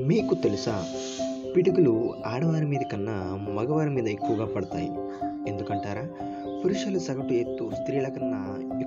మీకు తెలుసా? పిడుగులు ఆడవారి మీద కన్నా మగవారి మీద ఎక్కువగా పడతాయి. ఎందుకంటారా? పురుషుల సగటు ఎత్తు స్త్రీల కన్నా